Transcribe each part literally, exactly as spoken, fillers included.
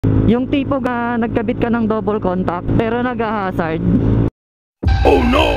Yung tipo na nagkabit ka ng double contact pero nag-hazard. Oh no!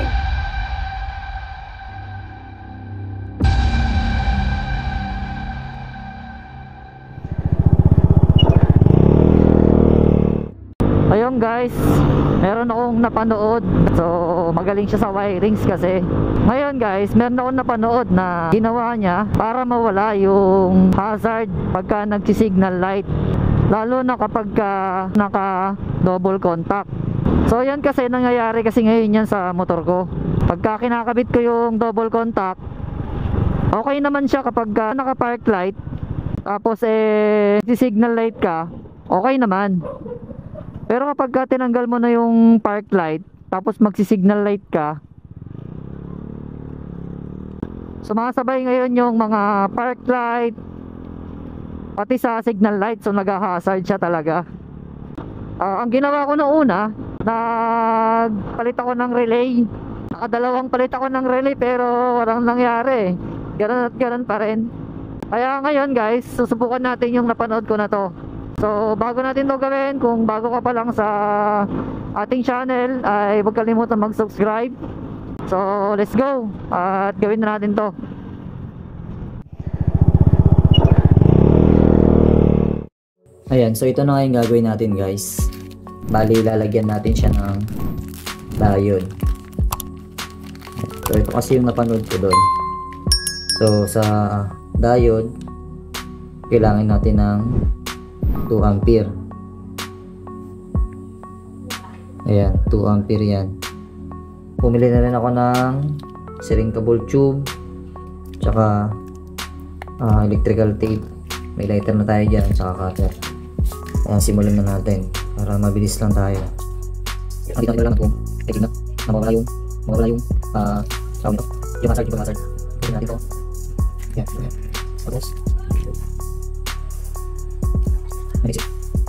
Ayun guys, meron akong napanood. So magaling siya sa wirings kasi. Ngayon guys, meron akong napanood na ginawa niya para mawala yung hazard pagka nagsi-signal light, lalo na kapag ka naka double contact. So yan kasi nangyayari kasi ngayon yan sa motor ko. Pagka kinakabit ko yung double contact, okay naman siya kapag ka naka park light. Tapos eh si-signal light ka, okay naman. Pero kapag ka tinanggal mo na yung park light, tapos magsi-signal light ka, sumasabay ngayon yung mga park light pati sa signal light. So nag-hazard siya talaga. uh, Ang ginawa ko noong una, nagpalit ako ng relay. Nakadalawang palit ako ng relay pero walang nangyari. Ganun at ganun pa rin. Kaya ngayon guys, susubukan natin yung napanood ko na to. So bago natin to gawin, kung bago ka pa lang sa ating channel, ay huwag kalimutan mag-subscribe. So let's go at gawin na natin to. Ayan, so ito na nga yung gagawin natin guys. Bali, lalagyan natin siya ng diode. So ito kasi yung napanood ko doon. So sa diode, kailangan natin ng two ampere. Ayan, two ampere yan. Pumili na rin ako ng shrinkable tube, tsaka uh, electrical tape. May lighter na tayo dyan, tsaka cutter. Ayan, simulan na natin para mabilis lang tayo. Ang dito lang ito, ay tignan na mawala yung mawala yung uh, sound ito, yung hazard, yung hazard. Pwede natin ito. Ayan, ayan. Tapos naisip.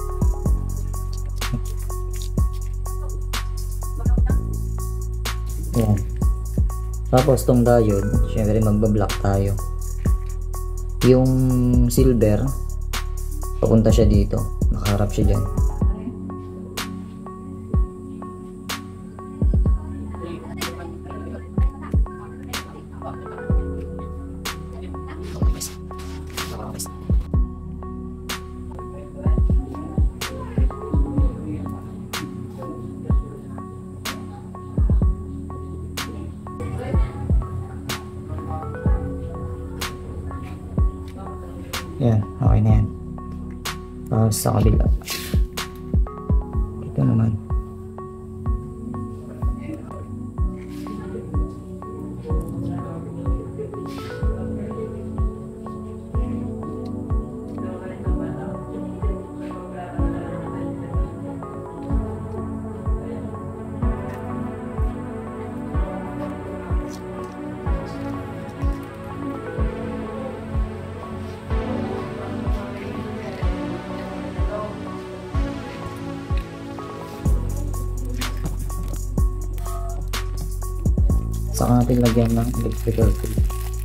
Ayan. Tapos tong diode, syempre magba-block tayo. Yung silver, papunta siya dito, nakaharap siya dyan. Yan, okay na yan. Tapos sa kabila, ito naman. Saka natin lagyan ng electrical tape.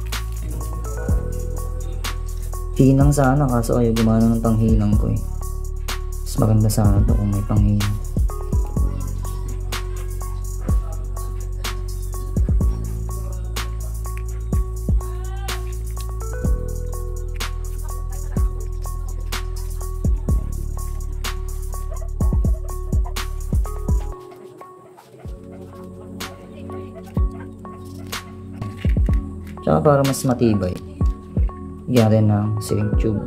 Hinang sana, kaso ayaw gumana ng panghinang ko eh. Mas maganda sana to kung may panghinang. Tsaka para mas matibay, lagyan rin ng shrink tube.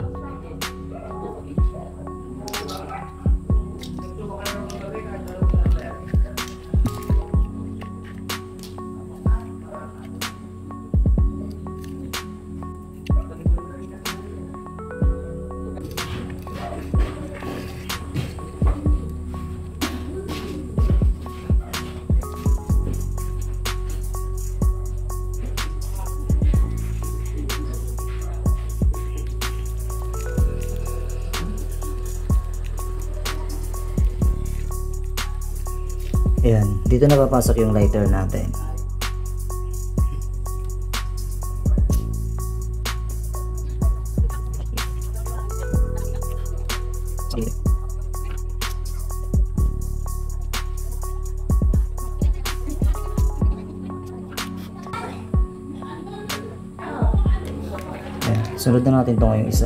Ayan, dito na papasok yung lighter natin. Sunod na natin ito ngayong isa.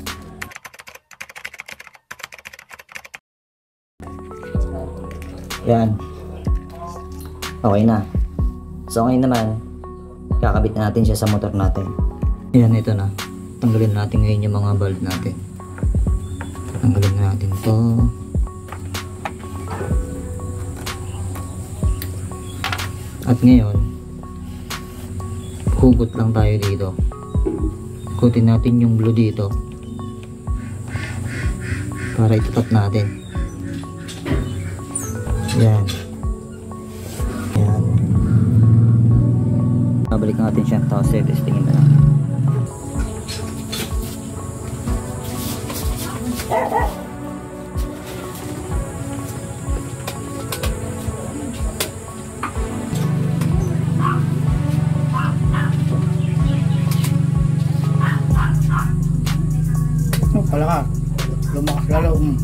Yan. Okay na. So ngayon naman, kakabit na natin siya sa motor natin. Yan, ito na. Tanggalin natin ngayon yung mga bulb natin. Tanggalin na natin to. At ngayon, hugot lang tayo dito. Hugutin natin yung blue dito para itutot natin. Yan. Yan. Babalik natin siya. Tapos testingin na lang. Pala ka, lumakas lalo. Mm.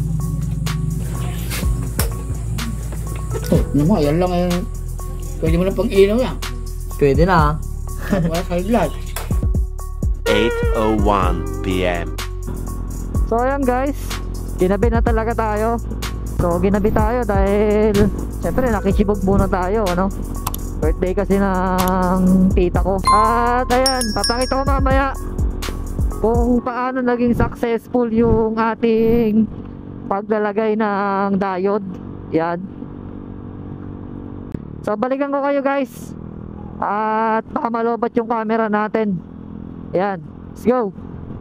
Oh, naman, yan lang eh. Pwede mo lang pang ilaw yan. Pwede na. Wala sa blood. eight oh one p m So ayan guys, ginabi na talaga tayo. So ginabi tayo dahil syempre nakisibog muna tayo, ano? Birthday kasi ng tita ko. At ayan, papakita ko mamaya kung paano naging successful yung ating paglalagay ng diode. Yan. So balikan ko kayo guys. At baka malobat yung camera natin. Yan. Let's go.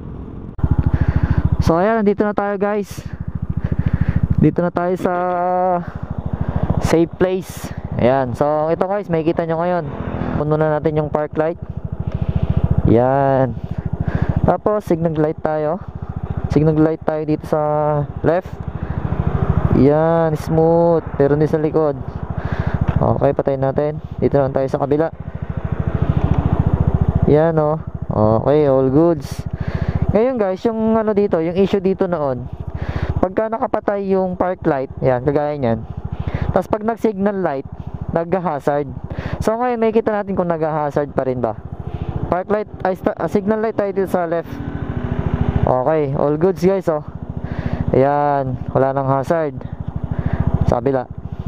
So ayan, nandito na tayo guys. Dito na tayo sa safe place. Ayan. So ito guys, makikita nyo ngayon. Puno na natin yung park light. Yan. Tapos signal light tayo. Signal light tayo dito sa left. Yan, smooth. Pero din sa likod. Okay, patayin natin. Dito naman tayo sa kabila. Yan oh. Okay, all goods. Ngayon guys, yung ano dito, yung issue dito noon, pagka nakapatay yung park light, yan, kagaya nyan. Tapos pag nag signal light, nag-hazard. So ngayon, makikita natin kung nag-hazard pa rin ba. Park light, ay, uh, signal light tayo dito sa left. Okay, all goods guys oh. Ayan, wala nang hazard. Sa kabila.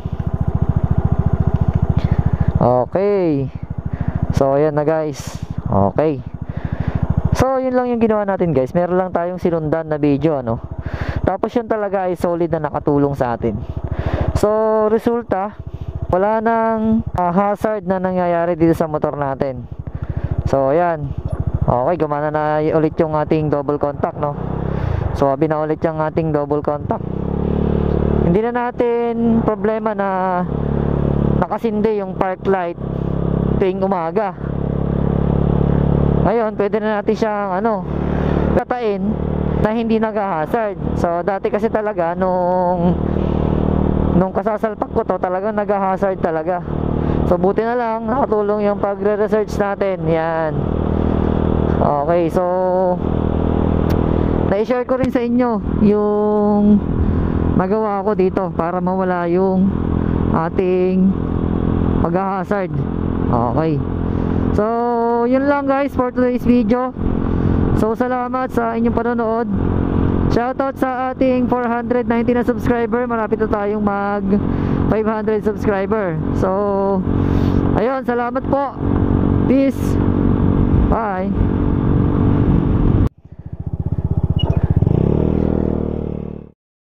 Okay. So ayan na guys. Okay. So yun lang yung ginawa natin guys. Meron lang tayong sinundan na video, ano. Tapos yun talaga ay solid na nakatulong sa atin. So resulta, wala nang uh, hazard na nangyayari dito sa motor natin. So ayan. Okay, gumana na ulit yung ating double contact, no. So abi na ulit yung ating double contact. Hindi na natin problema na nakasindi yung park light tuwing umaga. Ngayon, pwede na natin siyang ano, katain na hindi nag-hazard. So dati kasi talaga nung nung kasasalpak ko to, talagang nag-hazard talaga. So buti na lang nakatulong yung pagre-research natin. Yan. Okay, so na-share ko rin sa inyo yung magawa ko dito para mawala yung ating pag-hazard. Okay. So yun lang guys for today's video. So salamat sa inyong panonood. Shoutout sa ating four hundred ninety na subscriber. Malapit na tayong mag five hundred subscriber. So ayun, salamat po. Peace. Bye.